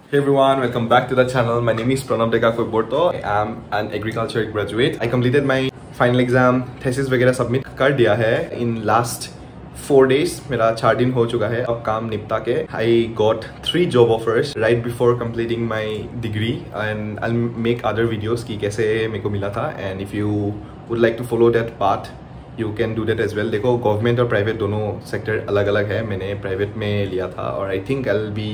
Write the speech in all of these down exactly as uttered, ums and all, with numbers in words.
Hey everyone, welcome back to the channel. My name is Pranav Dekakoiborto. I am an agriculture graduate. I completed my final exam, thesis वगैरह submit कर दिया है in last four days. मेरा चार दिन हो चुका है अब काम निपटा के. I got three job offers right before completing my degree, and I'll make other videos कि कैसे मेरे को मिला था. And if you would like to follow that path, you can do that as well. देखो गवर्नमेंट और private दोनों sector अलग अलग है. मैंने प्राइवेट में लिया था और I think I'll be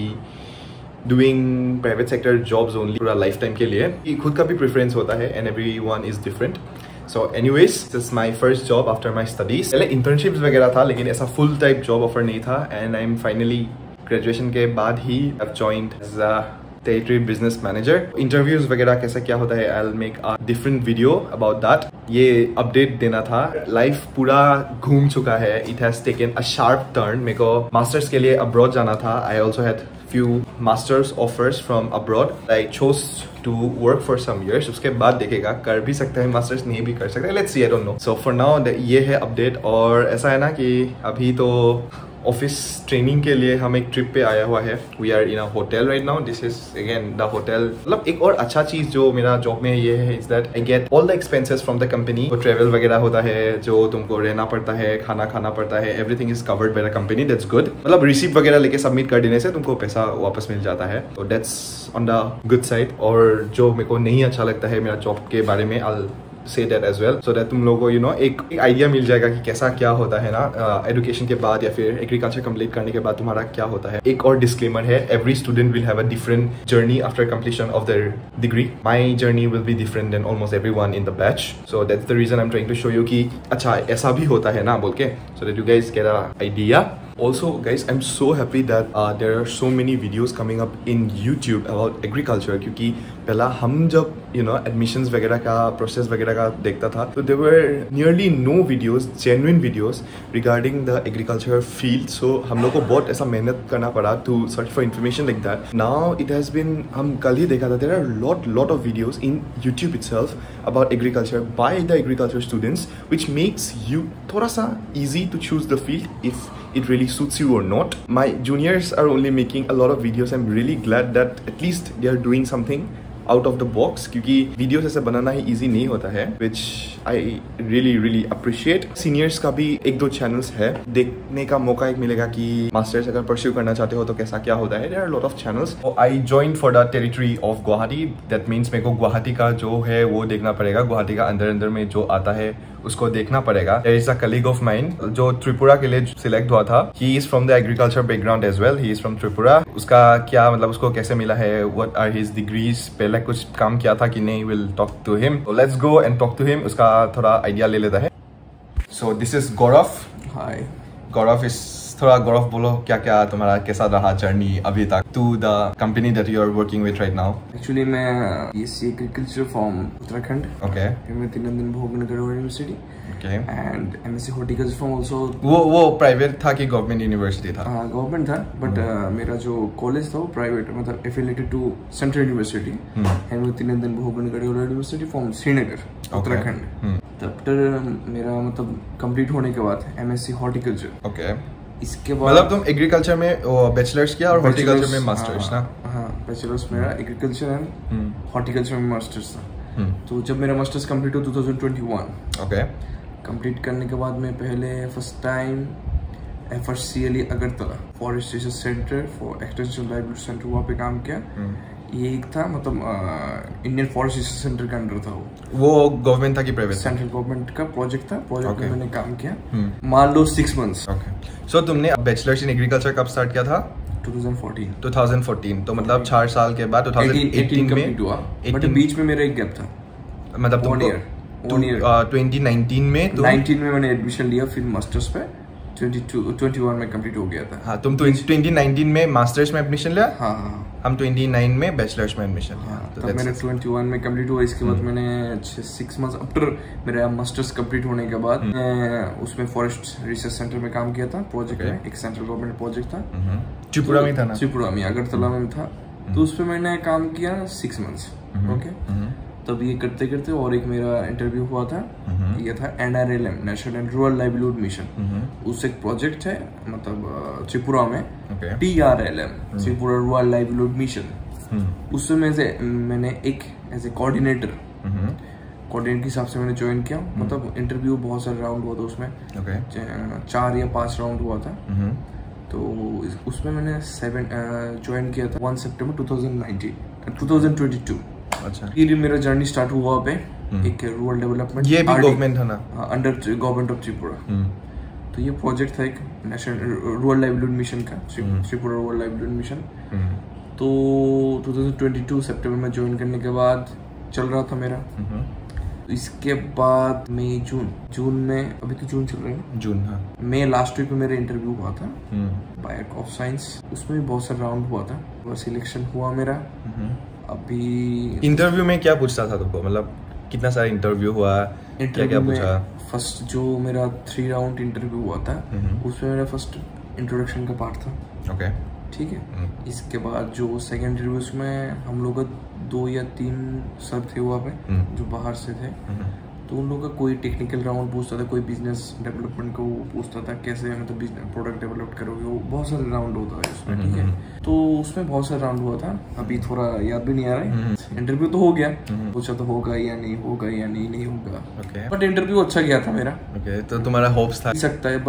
doing private sector jobs only पूरा लाइफ टाइम के लिए. खुद का भी प्रेफरेंस होता है and everyone is different. So anyways, this is my first job after my studies. पहले internships वगैरह था लेकिन ऐसा full type job offer नहीं था, and I'm finally graduation के बाद ही I've joined as a territory business manager. Interviews वगैरह कैसा क्या होता है I'll make a different video about that. ये update देना था. Life पूरा घूम चुका है. It has taken a sharp turn. मेरे को masters के लिए abroad जाना था. I also had few masters offers from abroad. I chose to work for some years. उसके बाद देखेगा कर भी सकते हैं masters, नहीं भी कर सकते हैं. Let's see, I don't know. So for now ये है update. और ऐसा है ना कि अभी तो ऑफिस ट्रेनिंग के लिए हम एक ट्रिप पे आया हुआ है. We are in a hotel right now. This is again the hotel. मतलब एक और अच्छा चीज जो मेरा जॉब में ये है is that I get all the expenses from the company. तो ट्रेवल वगैरह होता है, जो तुमको रहना पड़ता है, खाना खाना पड़ता है, everything is covered by the company. That's good. मतलब रिसीप्ट वगैरह लेके सबमिट कर देने से तुमको पैसा वापस मिल जाता है. तो that's on the good side. और जो मेरे को नहीं अच्छा लगता है मेरा जॉब के बारे में, आई say that as well, so that तुम लोगों को you know एक आइडिया मिल जाएगा कि कैसा क्या होता है ना एजुकेशन uh, के बाद या फिर एग्रीकल्चर कंप्लीट करने के बाद तुम्हारा क्या होता है. एक और डिस्क्लेमर है, every student will have a different journey after completion of their degree. My journey will be different than almost everyone in the batch. So that's the reason I am trying to show you कि अच्छा ऐसा भी होता है ना बोल के, so that you guys get an idea. Also guys, I'm so happy that uh, there are so many videos coming up in YouTube about agriculture. क्योंकि पहला हम जब you know admissions वगैरह का process वगैरह का देखता था तो there were nearly no videos, genuine videos regarding the agriculture field. So हम लोग को बहुत ऐसा मेहनत करना पड़ा to search for information like that. Now it has been, हम कल ही देखा था, there are lot lot of videos in YouTube itself about agriculture by the agriculture students, which makes you थोड़ा सा easy to choose the field if it really suits you or not. My juniors are only making a lot of videos. I'm really glad that at least they are doing something out of the box, क्योंकि videos ऐसे बनाना ही easy नहीं होता है, which I really really appreciate. Seniors का भी एक दो channels है, देखने का मौका एक मिलेगा कि masters अगर pursue करना चाहते हो तो कैसा क्या होता है. There are a lot of channels. So I joined for the territory of Guwahati. That means मेरे को गुवाहाटी का जो है वो देखना पड़ेगा. गुवाहाटी का अंदर अंदर में जो आता है उसको देखना पड़ेगा. There is a colleague of mine जो त्रिपुरा के लिए सिलेक्ट हुआ था. He is from the agriculture background as well. He is from Tripura. उसका क्या मतलब, उसको कैसे मिला है, what are his degrees, पहले कुछ काम किया था कि नहीं, will talk to him. So let's go and talk to him. उसका थोड़ा आइडिया ले लेता है. So this is Gaurav. Hi. Gaurav is थोड़ा गौरव बोलो क्या क्या तुम्हारा कैसा रहा जर्नी अभी तक to the company that you are working with right now. Actually मैं BSc agriculture from Uttarakhand. Okay. फिर मैं तीन दिन Bhognagar university. Okay. And MSc horticulture from also. वो वो प्राइवेट था कि गवर्नमेंट यूनिवर्सिटी था? हाँ गवर्नमेंट था, बट uh, मेरा जो कॉलेज था वो प्राइवेट, मतलब affiliated to central university. And मैं तीन दिन भोगनगर यूनिवर्सिटी फ्रॉम श्रीनगर उत्तराखंड. तब मेरा मतलब कंप्लीट होने के बाद एमएससी हॉर्टिकल्चर. ओके. इसके बाद मतलब तुम एग्रीकल्चर में बैचलर्स किया और हॉर्टिकल्चर में मास्टर्स ना? हाँ बैचलर्स मेरा एग्रीकल्चर एंड हॉर्टिकल्चर में मास्टर्स था. तो जब मेरा मास्टर्स कंप्लीट हो twenty twenty one. Okay. Complete करने के बाद मैं पहले first time FRCL Agartala forest research centre for extension livelihood centre वहाँ पे काम किया. ये एक था मतलब इंडियन फॉरेस्ट रिसर्च सेंटर के अंडर था. वो वो गवर्नमेंट था कि प्राइवेट? सेंट्रल गवर्नमेंट का प्रोजेक्ट था. प्रोजेक्ट में मैंने काम किया मान लो सिक्स मंथ्स. ओके. सो तुमने बैचलर्स इन एग्रीकल्चर कब स्टार्ट किया था? Twenty fourteen. Twenty fourteen. तो मतलब चार साल के बाद ट्वेंटी एटीन में हुआ, बट बीच में मेरा एक गैप था. मतलब one year. One year twenty nineteen में तो नाइनटीन में मैंने एडमिशन लिया, फिर मास्टर्स पे ट्वेंटी वन में कंप्लीट हो गया था. हाँ तुम ट्वेंटी नाइनटीन में मास्टर्स में एडमिशन लिया. हाँ हाँ. हम ट्वेंटी नाइन में बैचलर्स में एडमिशन लिया. हाँ, तो मैंने ट्वेंटी वन में कंप्लीट हुआ. इसके बाद मैंने सिक्स मंथ्स आफ्टर मेरा मास्टर्स कंप्लीट होने के बाद मैं उसमें फॉरेस्ट रिसर्च सेंटर में काम किया था. प्रोजेक्ट में एक सेंट्रल गवर्नमेंट प्रोजेक्ट था. त्रिपुरा में था ना? त्रिपुरा में अगरतला में था. तो उस पर मैंने काम किया सिक्स मंथ्स. ओके. तब ये करते करते और एक मेरा इंटरव्यू हुआ था. ये था NRLM, national and rural livelihood mission. उससे एक प्रोजेक्ट है मतलब त्रिपुरा में, TRLM Tripura rural livelihood mission. उसमें मैं से मैंने एक एज ए कोऑर्डिनेटर कोऑर्डिनेटर के हिसाब से मैंने ज्वाइन किया। मतलब इंटरव्यू बहुत सारे राउंड हुआ था उसमें, okay. चार या पांच राउंड हुआ था। तो उसमें मैंने सेवन ज्वाइन किया था वन सितंबर two thousand nineteen two thousand twenty two. अच्छा, फिर मेरा जर्नी स्टार्ट हुआ पे एक रूरल डेवलपमेंट, ये भी गवर्नमेंट था ना, अंडर गवर्नमेंट ऑफ त्रिपुरा। तो ये प्रोजेक्ट था एक नेशनल रूरल लाइवलीहुड मिशन का, त्रिपुरा रूरल लाइवलीहुड मिशन। तो टू थाउजेंड ट्वेंटी टू सितंबर में ज्वाइन करने के बाद चल रहा था मेरा। इसके बाद मई जून जून में, अभी तो जून चल रहा है, जून हाँ, मई लास्ट वीक में मेरा इंटरव्यू हुआ था बायो ऑफ साइंस। उसमें भी बहुत सारा राउंड हुआ था, वो सिलेक्शन हुआ मेरा। अभी इंटरव्यू में क्या पूछता था तुमको, मतलब कितना सारा इंटरव्यू हुआ, क्या क्या पूछा? फर्स्ट जो मेरा थ्री राउंड इंटरव्यू हुआ था उसमें मेरा फर्स्ट इंट्रोडक्शन का पार्ट था। ओके, ठीक है। इसके बाद जो सेकंड इंटरव्यू उसमें हम लोग दो या तीन सर थे वहाँ पे जो बाहर से थे। तो उन लोगों का कोई टेक्निकल राउंड पूछता था, कोई बिजनेस डेवलपमेंट को पूछता था, कैसे मतलब बिजनेस प्रोडक्ट डेवलप करोगे, वो बहुत सारे राउंड होता है उसमें, ठीक है। तो उसमें बहुत सारे राउंड हुआ था, अभी थोड़ा याद भी नहीं आ रहा है। इंटरव्यू तो हो गया, पूछा तो होगा या नहीं होगा या नहीं नहीं होगा, बट इंटरव्यू अच्छा गया था मेरा। okay, तो तुम्हारा होप्स था सकता है,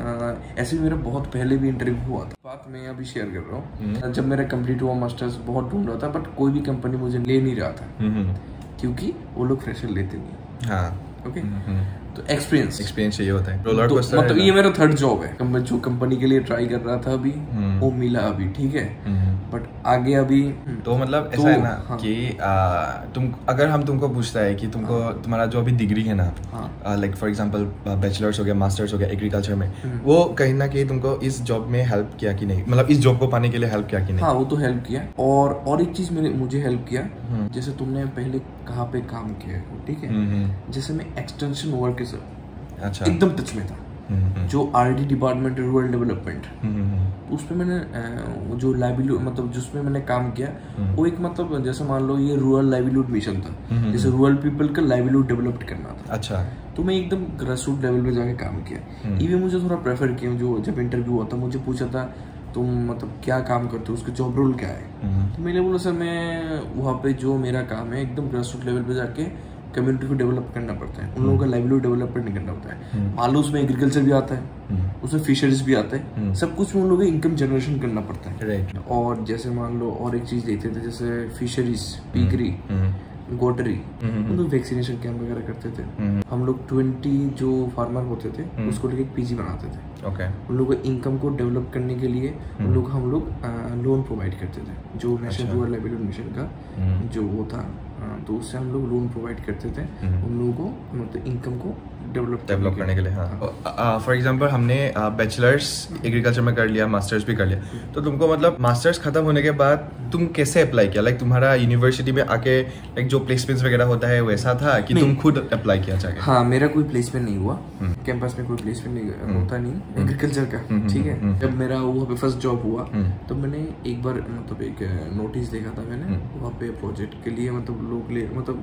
बट ऐसे भी मेरा बहुत पहले भी इंटरव्यू हुआ था। बात मैं अभी शेयर कर रहा हूँ, जब मेरा कंप्लीट हुआ मास्टर्स बहुत ढूंढ रहा था, बट कोई भी कंपनी मुझे ले नहीं रहा था क्योंकि वो लोग फ्रेशर लेते नहीं। हाँ, ओके। तो एक्सपीरियंस एक्सपीरियंस चाहिए होता है। रोलर कोस्टर तो, मतलब ये मेरा थर्ड जॉब है। मैं जो कंपनी के लिए ट्राई कर रहा था अभी वो मिला अभी, ठीक है, बट आगे अभी तो मतलब ऐसा तो, है ना हाँ, कि आ, तुम अगर हम तुमको पूछता है कि तुमको हाँ, तुम्हारा जो अभी डिग्री है ना, लाइक फॉर एग्जांपल बैचलर्स हो गया, मास्टर्स हो गया एग्रीकल्चर में, वो कहीं ना कहीं तुमको इस जॉब में हेल्प किया कि नहीं, मतलब इस जॉब को पाने के लिए हेल्प किया कि नहीं? हाँ, वो तो हेल्प किया। और और एक चीज मेरे मुझे हेल्प किया, जैसे तुमने पहले कहाँ पे काम किया, ठीक है, जैसे मैं एक्सटेंशन वर्क सर, अच्छा, एकदम टच में था। जो आरडी डिपार्टमेंट रूरल डेवलपमेंट, उसमें मैंने जो लाइवलीहुड मतलब जिसमें मैंने काम किया वो एक मतलब जैसे मान लो ये रूरल लाइवलीहुड मिशन था, जैसे रूरल पीपल का लाइवलीहुड डेवलप करना था। अच्छा, तो मैं एकदम ग्रास रूट लेवल पे जाके काम किया। इवन मुझे थोड़ा प्रेफर किया, जो जब इंटरव्यू हुआ था मुझे पूछा था तुम मतलब क्या काम करते हो, उसका जॉब रोल क्या है। तो मैंने बोला सर मैं वहाँ पे जो मेरा काम है एकदम ग्रास रूट लेवल पे जाके कम्युनिटी को डेवलप करना पड़ता है, उन लोगों का लाइवलीहुड डेवलपमेंट नहीं करना होता है। मान लो उसमें एग्रीकल्चर भी आता है, उसमें फिशरीज भी आता है, सब कुछ में उन लोगों को इनकम जनरेशन करना पड़ता है। और जैसे मान लो और एक चीज देखते थे, जैसे फिशरीज, पिगरी, गोटरी, हम लोग वैक्सीनेशन कैंप वगैरह करते थे। हम लोग ट्वेंटी जो फार्मर होते थे उसको लेके पीजी बनाते थे। ओके, उन लोगों को इनकम को डेवलप करने के लिए उन लोग हम लोग लोन प्रोवाइड करते थे, जो नेशनल रूरल लाइवलीहुड मिशन का जो वो था, तो उससे हम लोग लोन प्रोवाइड करते थे उन लोगों को, मतलब इनकम को डेवलप डेवलप करने के लिए। हाँ, फॉर एग्जांपल हमने बैचलर्स एग्रीकल्चर में कर लिया, मास्टर्स भी कर लिया, तो तुमको मतलब मास्टर्स खत्म होने के बाद तुम कैसे अप्लाई किया? लाइक तुम्हारा यूनिवर्सिटी में आके लाइक जो प्लेसमेंट्स वगैरह होता है वैसा था कि तुम खुद अप्लाई किया जाके? हाँ, मेरा कोई प्लेसमेंट नहीं हुआ कैंपस में, कोई प्लेसमेंट नहीं होता नहीं एग्रीकल्चर का, ठीक है। जब मेरा वहाँ पे फर्स्ट जॉब हुआ तो मैंने एक बार मतलब एक नोटिस देखा था मैंने वहाँ पे प्रोजेक्ट के लिए, मतलब लोग ले मतलब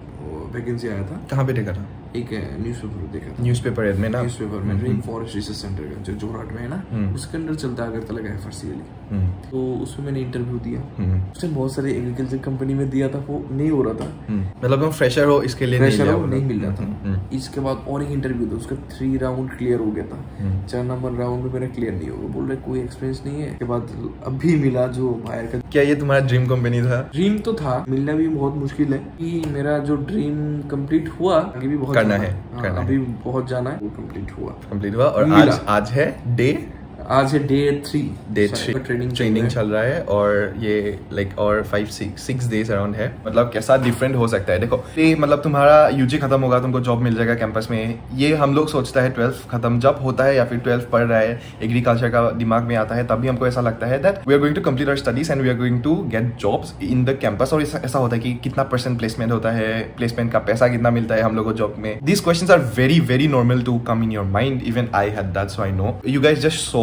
वैकेंसी आया था। कहाँ पे देखा था? एक न्यूज़पेपर देखा था, न्यूज़पेपर एड में ना, न्यूज़पेपर में रेन फॉरेस्ट रिसर्च सेंटर का जो जोरहाट में है ना, उसके अंदर चलता है अगरतला का एफआरसीएल। तो उसमें मैंने इंटरव्यू दिया, उसमें बहुत सारे एग्रीकल्चर कंपनी में दिया था, वो नहीं हो रहा था, मतलब तुम फ्रेशर हो इसके लिए फ्रेशर हो नहीं मिल रहा था। इसके बाद और एक इंटरव्यू था, उसका थ्री राउंड क्लियर हो गया था, चार नंबर राउंड में मेरा क्लियर नहीं होगा, बोल रहे कोई एक्सपीरियंस नहीं है। के बाद अभी मिला जो बाहर का। क्या ये तुम्हारा ड्रीम कंपनी था? ड्रीम तो था, मिलना भी बहुत मुश्किल है। कि मेरा जो ड्रीम कंप्लीट हुआ, आगे भी बहुत करना है, करना अभी बहुत जाना है, वो कंप्लीट हुआ कंप्लीट हुआ और आज आज है डे आज है day three day three training training चल रहा है और ये लाइक और five six six days around है। मतलब कैसा डिफरेंट हो सकता है, देखो ये मतलब तुम्हारा यूजी खत्म होगा, तुमको जॉब मिल जाएगा कैंपस में, ये हम लोग सोचता है ट्वेल्थ खत्म जब होता है या फिर ट्वेल्थ पढ़ रहा है, एग्रीकल्चर का दिमाग में आता है, तभी हमको ऐसा लगता है that we are going to complete our studies and we are going to get jobs in the campus. और ऐसा होता है कि कितना परसेंट प्लेसमेंट होता है, प्लेसमेंट का पैसा कितना मिलता है हम लोग को जॉब में। These questions are very very normal to come in your mind, even I had that, so I know you guys just saw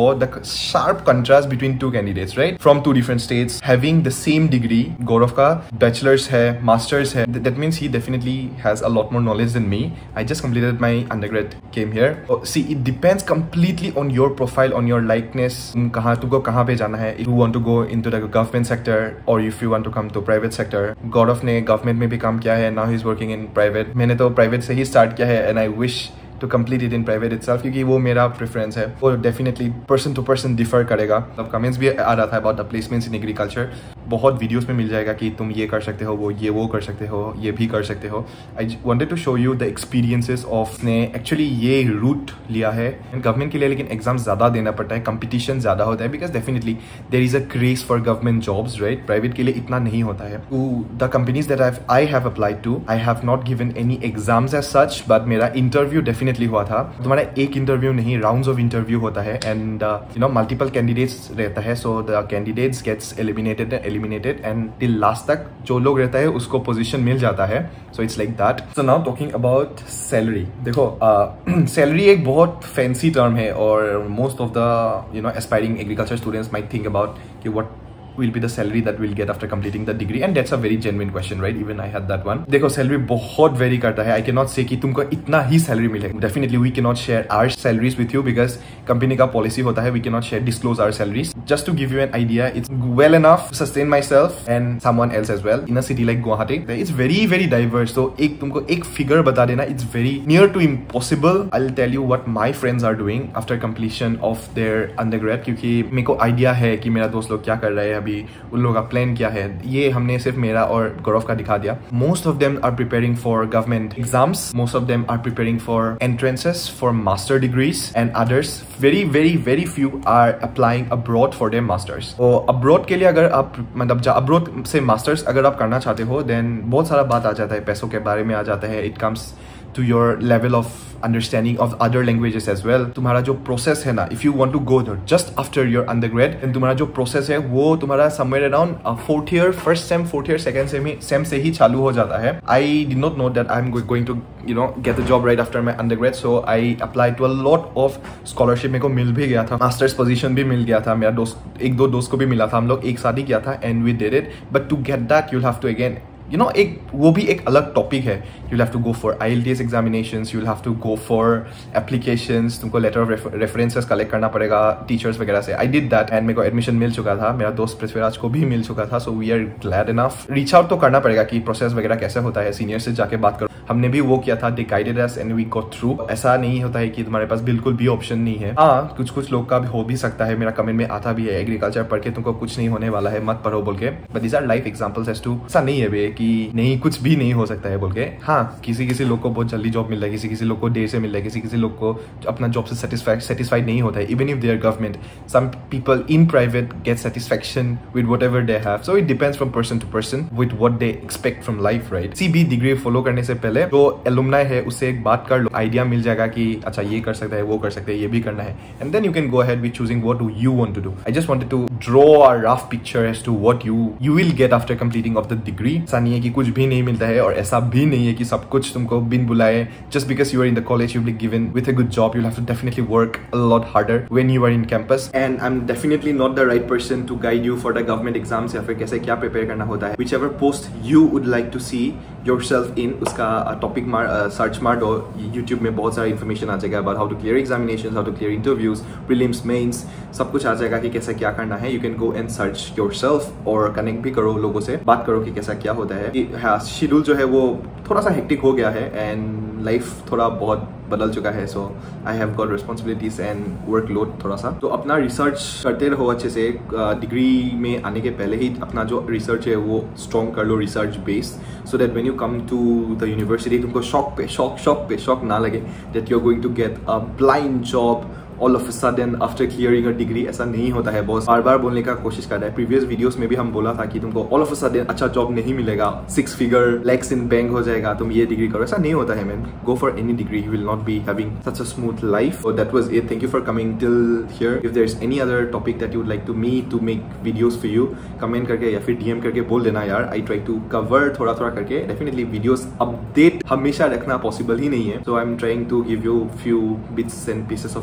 saw the sharp contrast between two candidates, right? From two different states, having the same degree. Gaurav ka bachelor's hai, master's hai. That means he definitely has a lot more knowledge than me. I just completed my undergrad, came here. Oh, see, it depends completely on your profile, on your likeness. Kahan तुमको कहाँ पे जाना है? If you want to go into the government sector or if you want to come to private sector. Gaurav ने government में भी काम किया है. Now he's working in private. मैंने तो private से ही start किया है and I wish to complete it in private itself क्योंकि वो मेरा preference है. वो definitely person to person differ करेगा. अब comments भी आ रहा था about the placements in agriculture. बहुत वीडियोस में मिल जाएगा कि तुम ये कर सकते हो, वो ये वो कर सकते हो, ये भी कर सकते हो. I wanted to show you the experiences of ने actually ये route लिया है गवर्नमेंट के लिए, लेकिन एग्जाम ज़्यादा देना पड़ता है, कंपटीशन ज़्यादा होता है because definitely there is a craze for government jobs, right? Private के लिए इतना नहीं होता है. The companies that I have applied to, I have not given any exams as such, but मेरा इंटरव्यू डेफिनेटली हुआ था. तुम्हारा एक इंटरव्यू नहीं, राउंड्स ऑफ इंटरव्यू होता है and you know multiple candidates रहता है. So the candidates gets eliminated eliminated and till last तक जो लोग रहता है उसको पोजीशन मिल जाता है. So it's like that. So now talking about salary. देखो सैलरी uh, एक बहुत फैंसी टर्म है और most of the you know aspiring agriculture students might think about कि what will be the salary that we'll get after completing the degree, and that's a very genuine question, right? Even I had that one. देखो salary बहुत vary करता है. I cannot say कि तुमको इतना ही सैलरी मिलेगा. Definitely we cannot share our salaries with you because company का पॉलिसी होता है we cannot share disclose our salaries. Just to give you an idea, it's well enough to sustain myself and someone else as well in a city like Guwahati. It's very very diverse. So एक तुमको एक figure बता देना, it's very near to impossible. I'll tell you what my friends are doing after completion of their undergrad क्योंकि मेरे को idea है कि मेरा दोस्त लोग क्या कर रहे हैं, अभी उन लोगों का प्लान क्या है. ये हमने सिर्फ मेरा और गौरव का दिखा दिया. Most of them are preparing for government exams, most of them are preparing for entrances for master degrees and others. Very very very few are applying abroad for them masters. तो अब्रॉड के लिए अगर आप मतलब abroad से masters अगर आप करना चाहते हो देन बहुत सारा बात आ जाता है, पैसों के बारे में आ जाता है. It comes to your level of understanding of other languages as well. तुम्हारा जो process है ना, if you want to go there just after your undergrad, then तुम्हारा जो process है वो तुम्हारा somewhere around uh, fourth year, first sem, fourth year, second sem, sem से ही चालू हो जाता है. I did not know that I'm going to you know get a job right after my undergrad, so I applied to a lot of scholarship. मेरे को मिल भी गया था, master's position भी मिल गया था. मेरा दोस्त एक दो दोस्त को भी मिला था, हम लोग एक साथ ही किया था and we did it. But to get that you'll have to again you know एक वो भी एक अलग टॉपिक है. you'll have to go for I L T S examinations, you'll have to go for applications, तुमको letter of references collect करना पड़ेगा teachers वगैरह से. I did that and मेरे को एडमिशन मिल चुका था, मेरा दोस्त पृथ्वीराज को भी मिल चुका था. so we are glad enough. reach out तो करना पड़ेगा कि प्रोसेस वगैरह कैसे होता है, सीनियर से जाके बात करो. हमने भी वो किया था. they guided us and we got through. ऐसा नहीं होता है कि तुम्हारे पास बिल्कुल भी ऑप्शन नहीं है. हाँ, कुछ कुछ लोग का भी हो भी सकता है, मेरा कमेंट में आता भी है एग्रीकल्चर पढ़ के तुमको कुछ नहीं होने वाला है, मत पढ़ो बोल के. But these are life examples as to ऐसा नहीं है बे कि नहीं कुछ भी नहीं हो सकता है बोल के. हाँ, किसी किसी लोग को बहुत जल्दी जॉब मिल रहा है, किसी किसी लोग को देर से मिल रहा है, किसी किसी लोग को अपना जॉब से सेटिस्फाइड सेटिस्फाइड नहीं होता है. Even if they are government, some people in private get satisfaction with whatever they have. So it depends from person to person with what they expect from life, right? C B degree follow करने से पहले जो alumni है उससे एक बात कर लो, idea मिल जाएगा कि अच्छा ये कर सकता है, वो कर सकते हैं, ये भी करना है. And then you can go ahead with choosing what do you want to do. I just wanted to draw a rough picture as to what you you will get after completing of the degree. ऐसा नहीं है कि कुछ भी नहीं मिलता है और ऐसा भी नहीं है कि सब कुछ तुमको बिन बुलाए. just because you are in the college you'll be given with a good job. You'll have to definitely work a lot harder when you are in campus. And I'm definitely not the right person to guide you for the government exams या फिर कैसे क्या prepare करना होता है. whichever post you would like to see yourself in, उसका topic मार search मार दो. YouTube में बहुत सारा information आ जाएगा about how to clear examinations, how to clear interviews, prelims, mains, सब कुछ आ जाएगा कि कैसे क्या करना है. You can go and search yourself और connect भी करो लोगों से, बात करो कि कैसा क्या होता है. हाँ, शेड्यूल जो है वो थोड़ा सा हेक्टिक हो गया है एंड लाइफ थोड़ा बहुत बदल चुका है. So I have got responsibilities and workload थोड़ा सा. तो अपना रिसर्च करते रहो अच्छे से. डिग्री में आने के पहले ही अपना जो रिसर्च है वो स्ट्रॉन्ग कर लो, research based, so that when you come to the university तुमको शॉक पे शॉक शॉक पे शॉक ना लगे that you are going to get a blind job all of a sudden after clearing a degree. ऐसा नहीं होता है. Boss बार बार बोलने का कोशिश कर रहा है. प्रीवियस वीडियोस में भी हम बोला था कि तुमको all of a sudden अच्छा जॉब नहीं मिलेगा, six figure lakhs in bank हो जाएगा, तुम ये डिग्री करो. ऐसा नहीं होता है man. Go for any degree, you will not be having such a smooth life. So that was it. Thank you for coming till here. If there is any other topic that you would like to me to make videos for you, comment करके या फिर DM करके बोल देना यार. I try to cover थोड़ा थोड़ा करके. डेफिनेटली वीडियोस अपडेट हमेशा रखना पॉसिबल ही नहीं है. So I am trying to give you few bits and pieces of updates here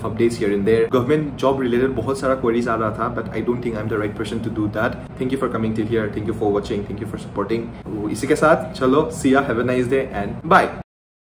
here and there. Government job related बहुत सारा queries आ रहा था, but I don't think I'm the right person to do that. Thank you for coming till here. Thank you for watching. Thank you for supporting. तो इसी के साथ चलो, see ya, have a nice day and bye.